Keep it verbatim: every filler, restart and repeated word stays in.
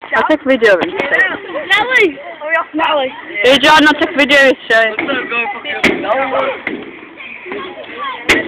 I'll take video of it. Nelly! Hurry up, Nelly! Hey John, I'll take video of it. Let's go fucking...